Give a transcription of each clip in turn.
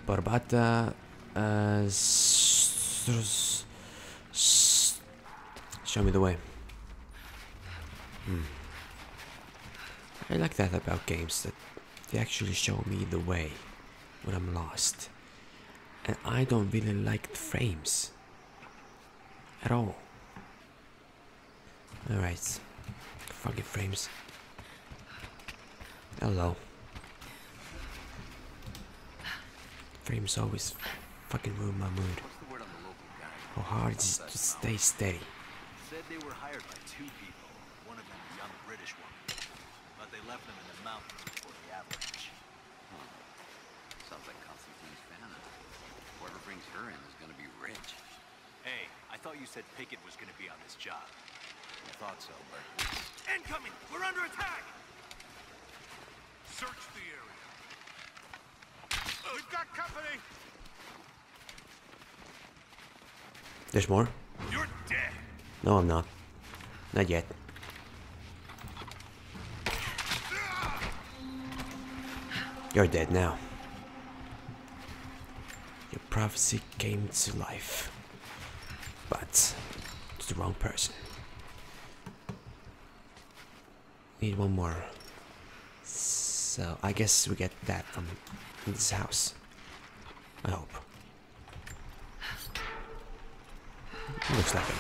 Barbata, show me the way. I like that about games, that they actually show me the way when I'm lost. And I don't really like the frames at all. Alright. Fucking frames. Hello. Frames always fucking ruin my mood. How hard is it to stay steady? Said they were hired by 2 people. One of them a young British woman. But they left them in the mountains before the avalanche. Sounds like Constantine's family. Whoever brings her in is gonna be rich. Hey, I thought you said Pickett was gonna be on this job. I thought so, but... Incoming! We're under attack! Search the area. We've got company! There's more? You're dead! No, I'm not. Not yet. You're dead now. Your prophecy came to life. But it's the wrong person. Need one more. So I guess we get that from this house. I hope. Looks like it.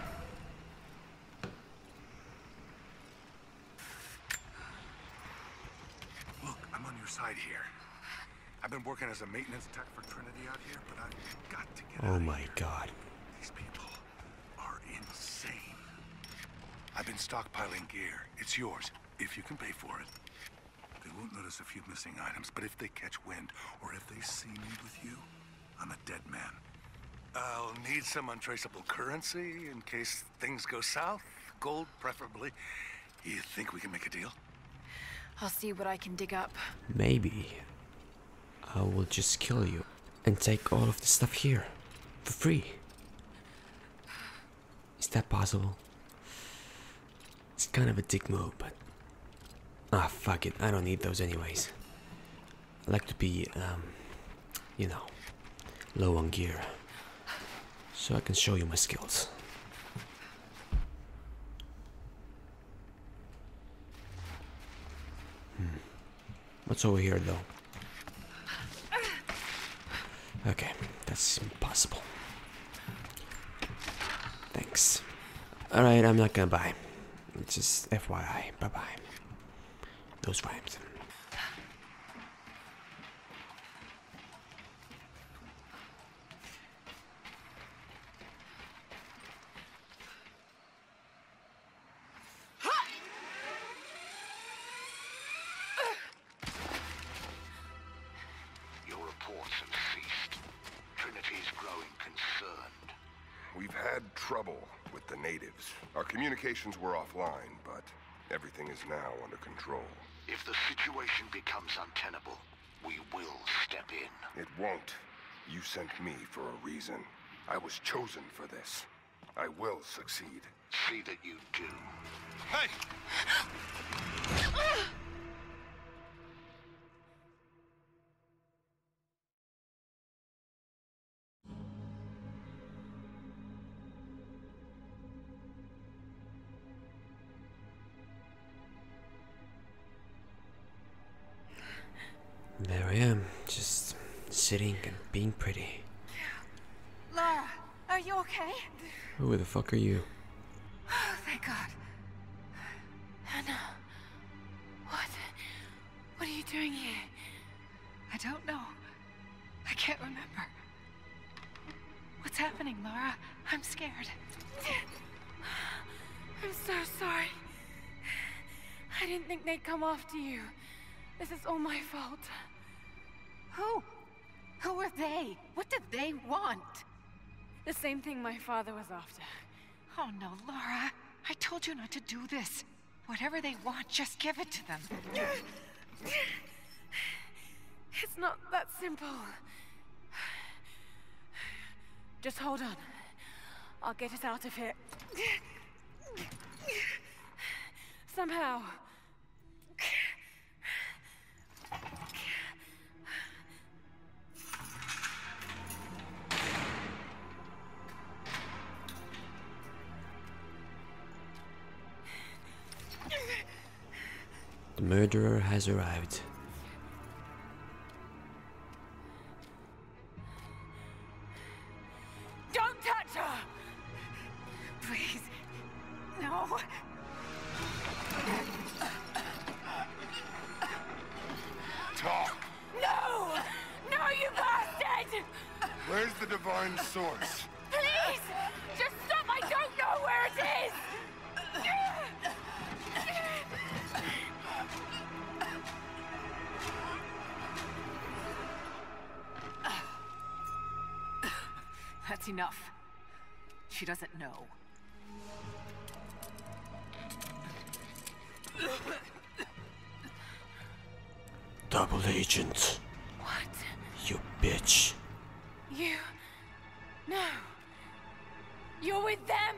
Look, I'm on your side here. I've been working as a maintenance tech for Trinity out here, but I've got to get out Oh of my here. god. These people are insane. I've been stockpiling gear. It's yours, if you can pay for it. They won't notice a few missing items, but if they catch wind, or if they see me with you, I'm a dead man. I'll need some untraceable currency in case things go south. Gold, preferably. You think we can make a deal? I'll see what I can dig up. Maybe I will just kill you and take all of the stuff here for free. Is that possible? It's kind of a dick move, but fuck it, I don't need those anyways. I like to be, you know, low on gear, so I can show you my skills. What's over here, though? Okay, that's impossible. Thanks. Alright, I'm not gonna buy. It's just FYI. Bye-bye. Those rhymes. Your reports have ceased. Trinity's growing concerned. We've had trouble with the natives. Our communications were offline, but everything is now under control. If the situation becomes untenable, we will step in. It won't. You sent me for a reason. I was chosen for this. I will succeed. See that you do. Hey! There I am, just sitting and being pretty. Lara, are you okay? Who the fuck are you? Oh, thank God. Anna, what are you doing here? I don't know. I can't remember. What's happening, Lara? I'm scared. I'm so sorry. I didn't think they'd come after you. This is all my fault. Who? Who are they? What did they want? The same thing my father was after. Oh no, Lara. I told you not to do this. Whatever they want, just give it to them. It's not that simple. Just hold on. I'll get us out of here. Somehow. murderer has arrived. Don't touch her! Please. No. Talk! No! No, you bastard! Where's the divine source? Please! Just stop! I don't know where it is! That's enough. She doesn't know. Double agent. What? You bitch. You... No. You're with them!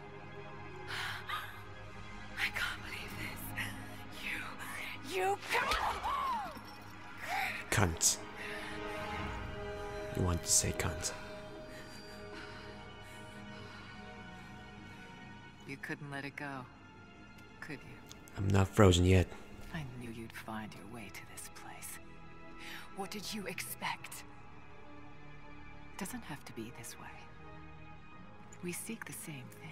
I can't believe this. You... Cunt. You want to say cunt. You couldn't let it go, could you? I'm not frozen yet. I knew you'd find your way to this place. What did you expect? It doesn't have to be this way. We seek the same thing.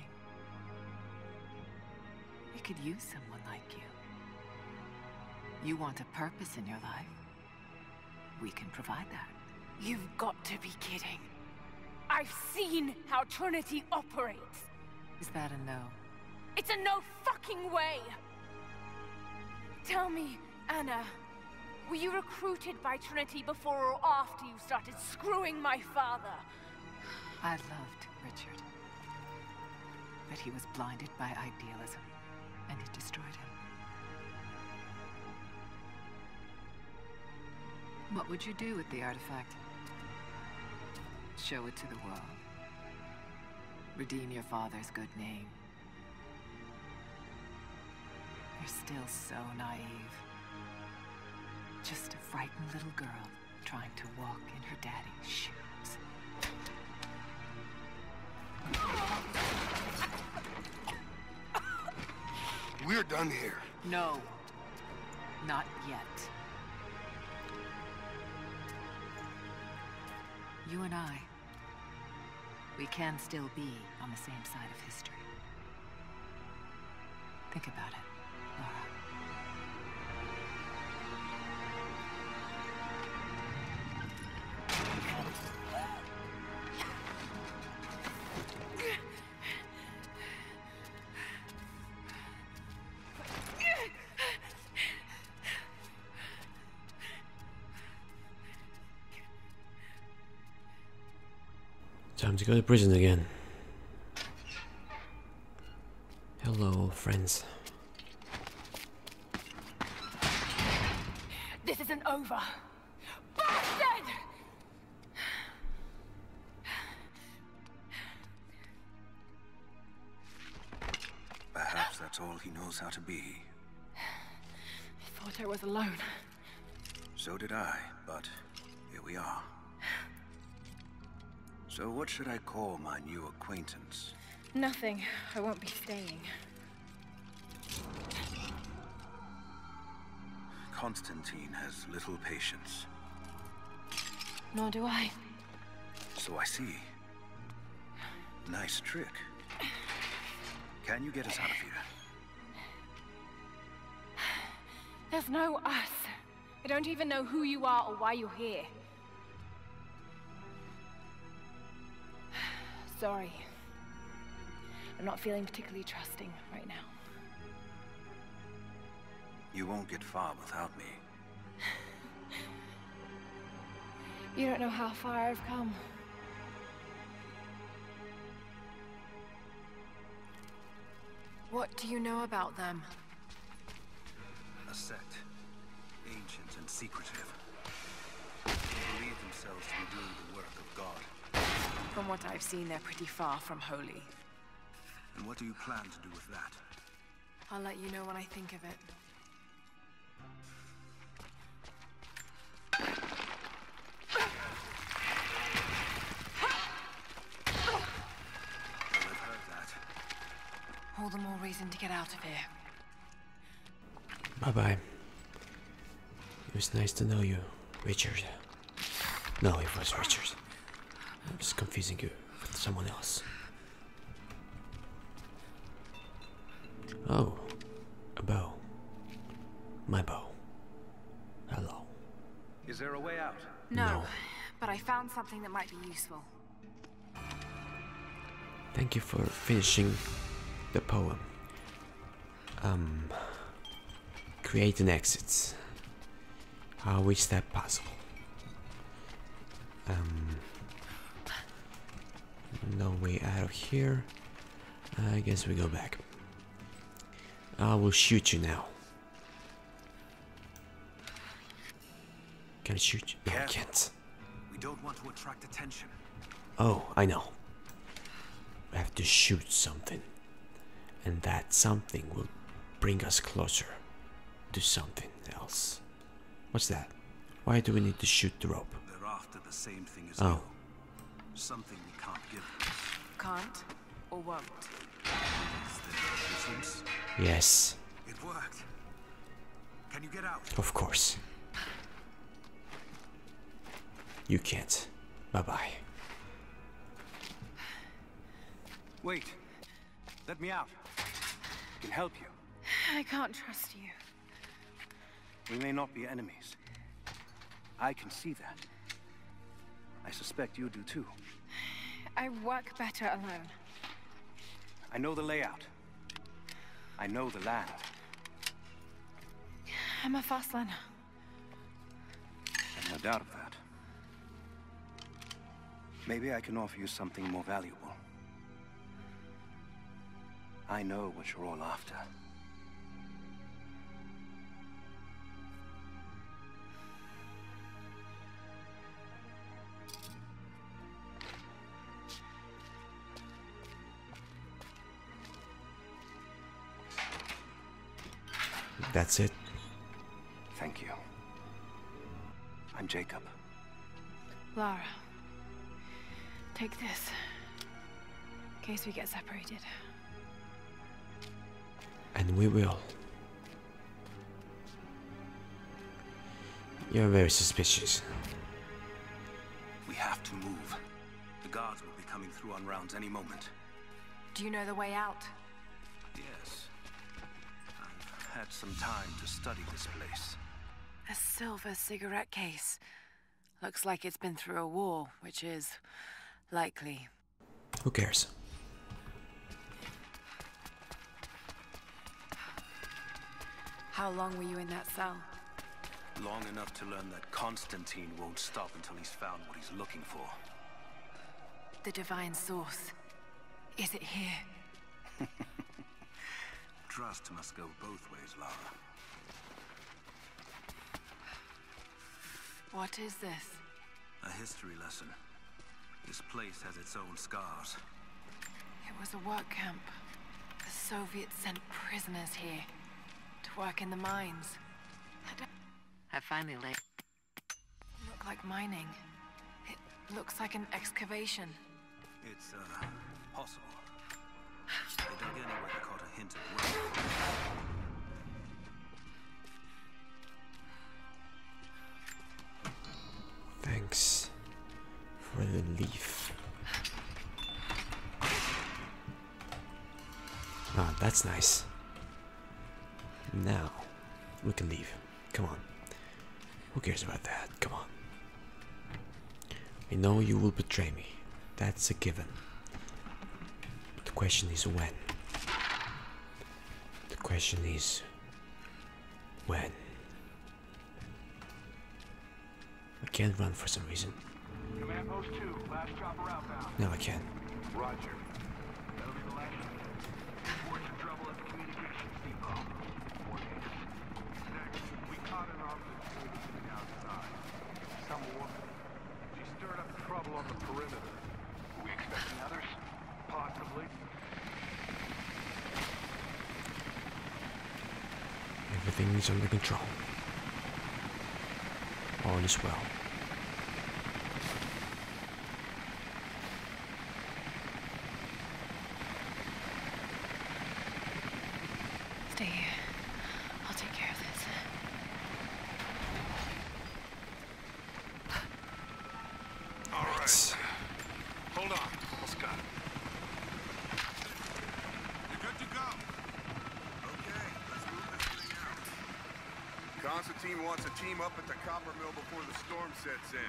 We could use someone like you. You want a purpose in your life? We can provide that. You've got to be kidding. I've seen how Trinity operates. Is that a no? It's a no fucking way! Tell me, Anna, were you recruited by Trinity before or after you started screwing my father? I loved Richard. But he was blinded by idealism, and it destroyed him. What would you do with the artifact? Show it to the world. Redeem your father's good name. You're still so naive. Just a frightened little girl trying to walk in her daddy's shoes. We're done here. No. Not yet. You and I, we can still be on the same side of history. Think about it, Laura. Time to go to prison again. Hello, friends. This isn't over. Bastard! Perhaps that's all he knows how to be. I thought I was alone. So did I, but here we are. So what should I call my new acquaintance? Nothing. I won't be staying. Constantine has little patience. Nor do I. So I see. Nice trick. Can you get us out of here? There's no us. I don't even know who you are or why you're here. Sorry. I'm not feeling particularly trusting right now. You won't get far without me. You don't know how far I've come. What do you know about them? A sect. Ancient and secretive. They believe themselves to be doing the work of God. From what I've seen, they're pretty far from holy. And what do you plan to do with that? I'll let you know when I think of it. I've heard that. All the more reason to get out of here. Bye-bye. was nice to know you, Richard. No, it was Richard. I was confusing you with someone else. Oh, a bow. My bow. Hello. Is there a way out? No, but I found something that might be useful. Thank you for finishing the poem. Create an exit. How is that possible? No way out of here. I guess we go back. I will shoot you now. Can I shoot you? No, I can't. We don't want to attract attention. Oh, I know. We have to shoot something. And that something will bring us closer to something else. What's that? Why do we need to shoot the rope? They're after the same thing as Oh. you. Something we can't give them. Can't or won't. Is there a difference? Yes, It worked. Can you get out? of course. You can't. Bye-bye. Wait. Let me out. I can help you. I can't trust you. We may not be enemies. I can see that. I suspect you do too. I work better alone. I know the layout. I know the land. I'm a fast learner. I've no doubt of that. Maybe I can offer you something more valuable. I know what you're all after. That's it. Thank you. I'm Jacob. Lara, take this. In case we get separated. And we will. You're very suspicious. We have to move. The guards will be coming through on rounds any moment. Do you know the way out? Yes. I've had some time to study this place. A silver cigarette case. Looks like it's been through a war, which is likely. Who cares? How long were you in that cell? Long enough to learn that Constantine won't stop until he's found what he's looking for. The divine source. Is it here? Trust must go both ways, Lara. What is this? A history lesson. This place has its own scars. It was a work camp. The Soviets sent prisoners here to work in the mines. I finally laid. Look like mining. It looks like an excavation. It's, possible. They dug anywhere they caught a hint of work. Thanks for the leaf. Ah, that's nice. Now, we can leave. Come on. Who cares about that? Come on. I know you will betray me. That's a given. The question is when. The question is when. I can't run for some reason. Command Post 2, last chopper outbound. No, I can't. Roger. That'll be the last. Reports of trouble at the communications depot. Next, we caught an armed patrol sitting outside. Some woman. She stirred up trouble on the perimeter. Are we expecting others? Possibly. Everything is under control. All is well. Stay here. I'll take care of this. Hold on. Almost got it. You're good to go. Okay, let's move this thing out. Constantine wants a team up at the copper mill before the storm sets in.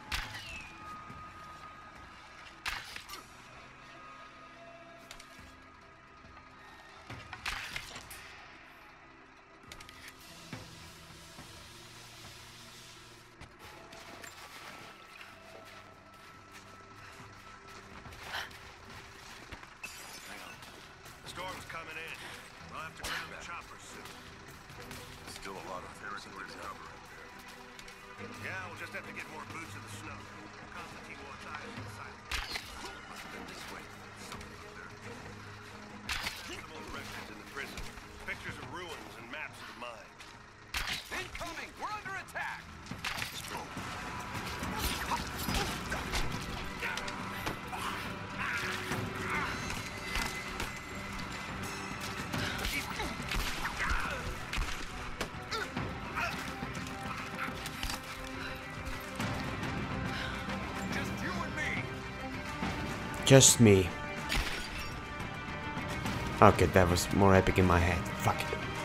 Storm's coming in. We'll have to ground the choppers soon. Still a lot of territory to cover out there. Yeah, we'll just have to get more boots in the snow. Constantine wants eyes on the side. Must have been this way. Something up there. Some old records in the prison. Pictures of ruins and maps of the mine. Incoming! We're under attack! Just me. Okay, that was more epic in my head. Fuck it.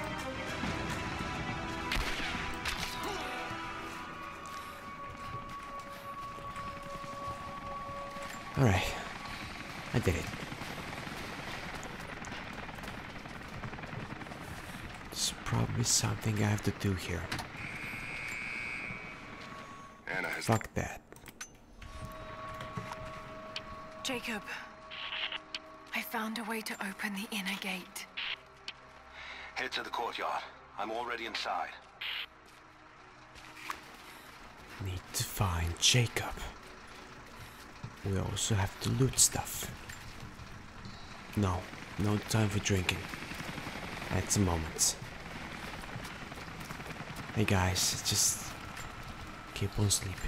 Alright. I did it. There's probably something I have to do here. Anna has... Fuck that. Jacob, I found a way to open the inner gate. Head to the courtyard. I'm already inside. Need to find Jacob. We also have to loot stuff. No time for drinking. At the moment. Hey guys, just keep on sleeping.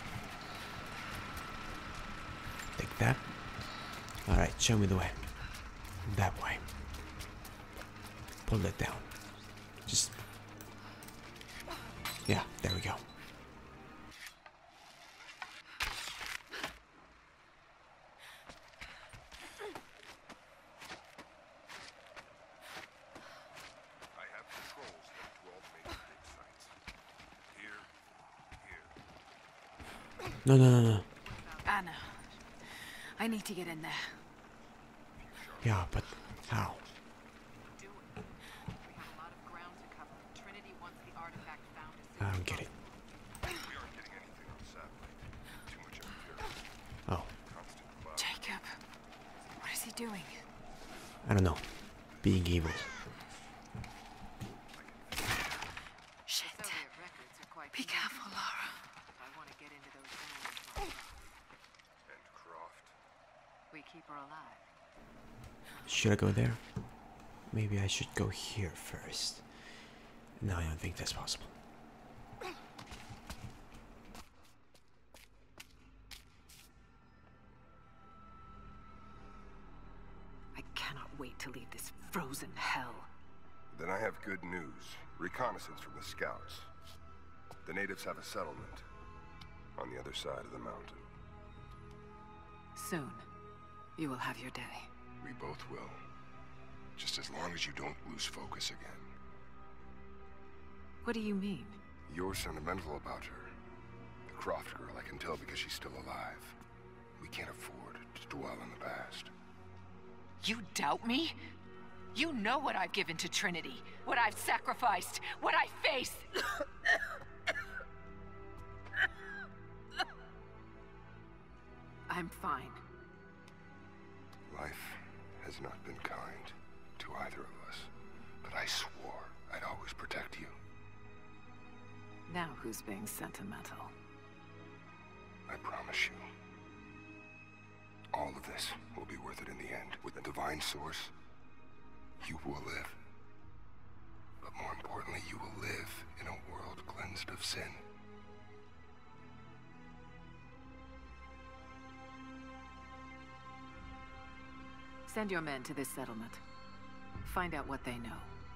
Take that. Alright, show me the way. That way. Pull it down. Just... yeah, there we go. I have controls at 12 major dig sites. Here. No. Anna, I need to get in there. Yeah, but how? I don't get it. We aren't getting anything on satellite. Too much interference. Oh, Constant cloud. Jacob, what is he doing? I don't know. Being evil. Shit. Be careful, Lara. And Croft. We keep her alive. Should I go there? Maybe I should go here first. No, I don't think that's possible. I cannot wait to leave this frozen hell. Then I have good news. Reconnaissance from the scouts. The natives have a settlement on the other side of the mountain. Soon, you will have your day. We both will. Just as long as you don't lose focus again. What do you mean? You're sentimental about her. The Croft girl, I can tell because she's still alive. We can't afford to dwell on the past. You doubt me? You know what I've given to Trinity, what I've sacrificed, what I face. I'm fine. Life has not been kind to either of us, but I swore I'd always protect you. Now who's being sentimental? I promise you. All of this will be worth it in the end. With the divine source, you will live. But more importantly, you will live in a world cleansed of sin. Send your men to this settlement. Find out what they know.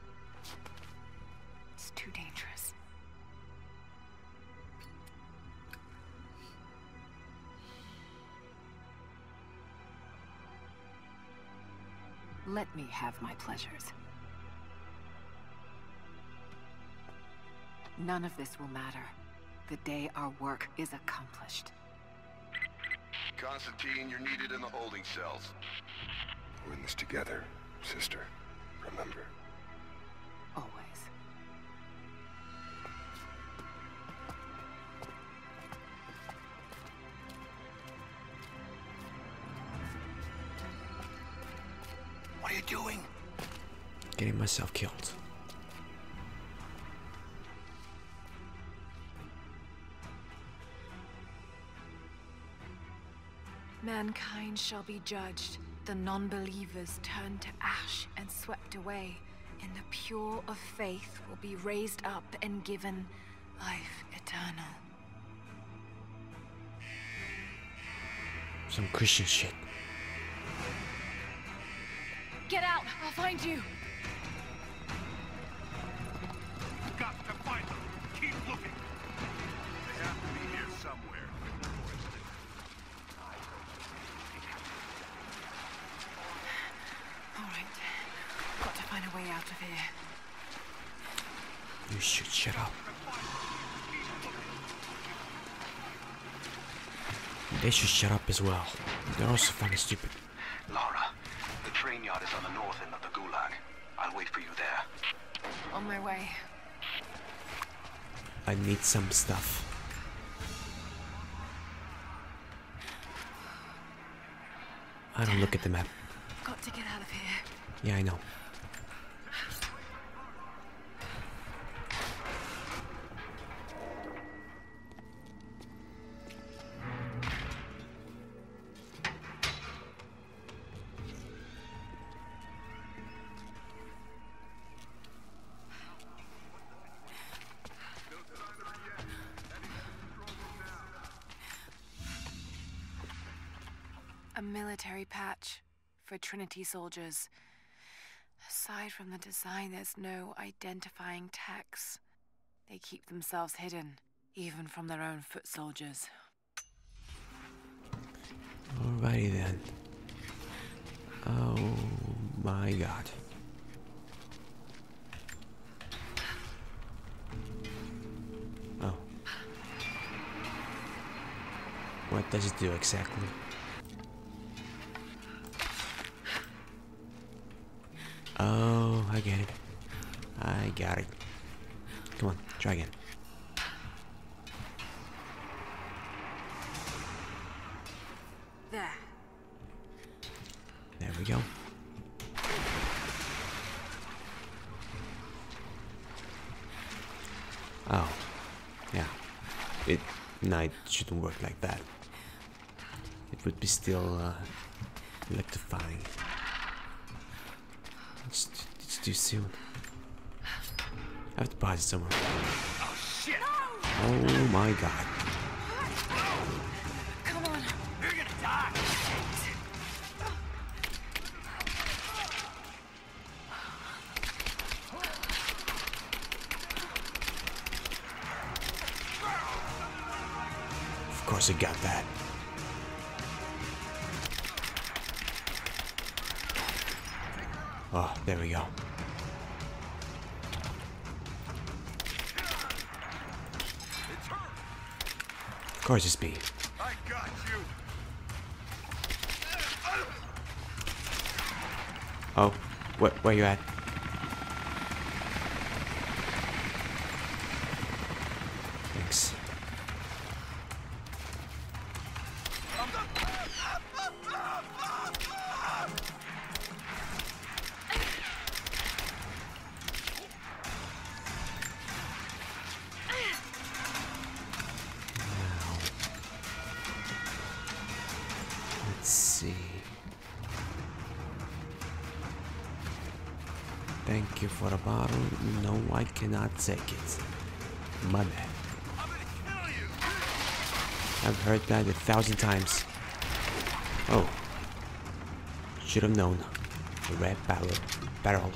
It's too dangerous. Let me have my pleasures. None of this will matter the day our work is accomplished. Constantine, you're needed in the holding cells. We're in this together, sister. Remember. Always. What are you doing? Getting myself killed. Mankind shall be judged. The non-believers turned to ash and swept away. And the pure of faith will be raised up and given life eternal. Some Christian shit. Get out! I'll find you! Got to find them. Keep looking. They have to be here somewhere. All right. Got to find a way out of here. You should shut up. They should shut up as well. They're also fucking stupid. Lara, the train yard is on the north end of the Gulag. I'll wait for you there. On my way. I need some stuff. I don't look at the map. Got to get out of here. Yeah, I know. A military patch for Trinity soldiers. Aside from the design, there's no identifying text. They keep themselves hidden, even from their own foot soldiers. Alrighty then. Oh my god. Oh. What does it do exactly? Oh, I get it. I got it. Come on, try again. There. There we go. Oh, yeah. No, it shouldn't work like that. It would be still electrifying. It's too soon. I have to pause it somewhere. Oh, shit! Oh my god. Come on. You're gonna die! Of course I got that. Oh, there we go. Of course it's me. I got you! Oh, where you at? Thanks. Let's see. Thank you for the bottle. No, I cannot take it. My bad. I've heard that 1,000 times. Oh. Should have known. The red barrel. Barrel.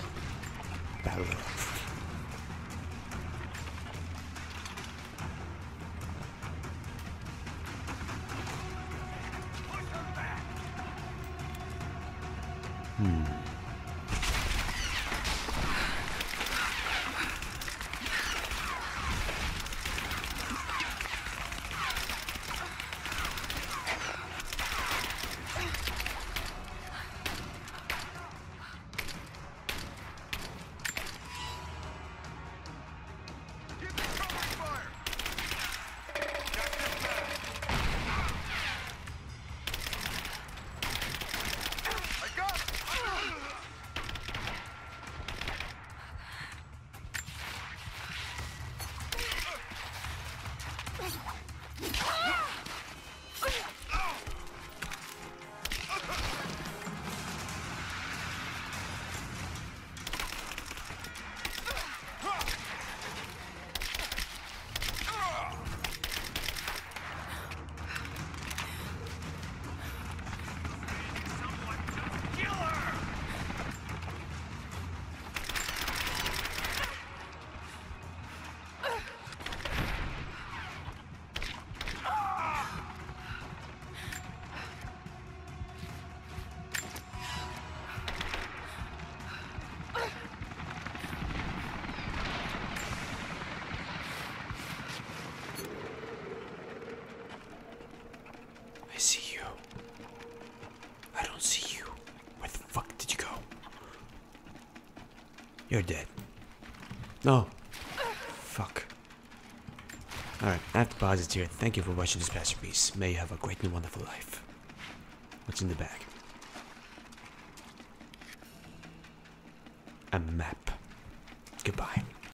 see you. I don't see you. Where the fuck did you go? You're dead. No. Fuck. Alright, I have to pause it here. Thank you for watching this masterpiece. May you have a great and wonderful life. What's in the bag? A map. Goodbye.